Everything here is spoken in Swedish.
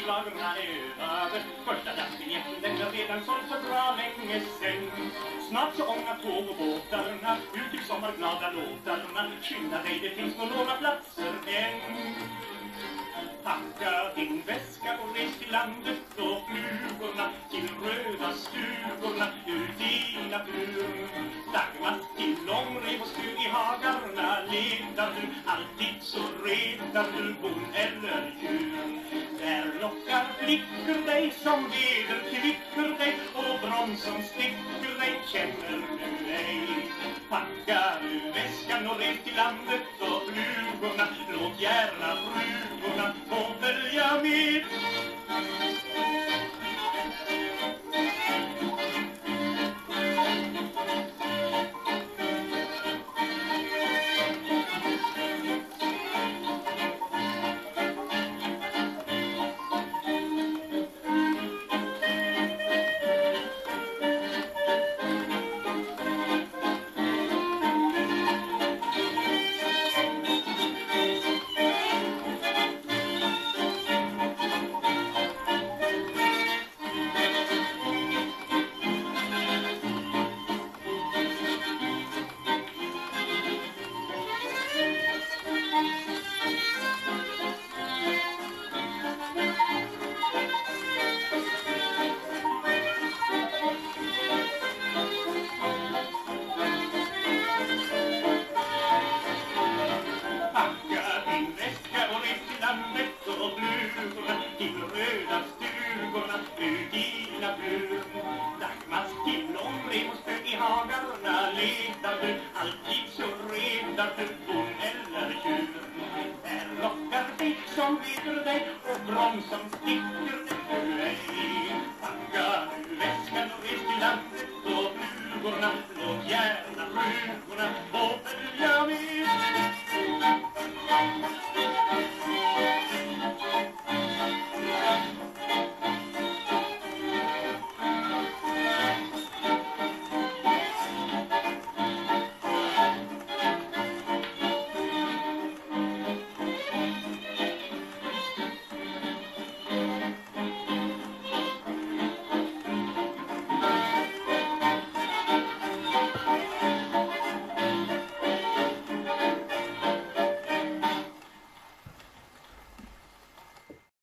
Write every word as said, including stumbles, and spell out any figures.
sommardagarna är över. Första dagsbiljetten den är redan såld för bra länge sen. Snart så ångar tåg och båtarna ut till sommarglada låtarna. Skynda dig, det finns nog några platser än. Packa din väska och res till landet och flugorna till röda stugorna ut i naturen. Dagmas till långrev och stug i hagarna letar du, alltid så retar du bon eller djur. Där lockar flickor dig som leder kvickor dig och bromsen sticker dig, känner du ej. Packa du väskan och res till landet och flugorna, låt gärna flugorna få följa med. Till röda stugorna ut i naturen. Dagmas till långrev och spök i hagarna letar du, alltid så retar du bon eller djur. Där lockar dig som leder dig och bromsen sticker dig. Packa du väskan och res till landet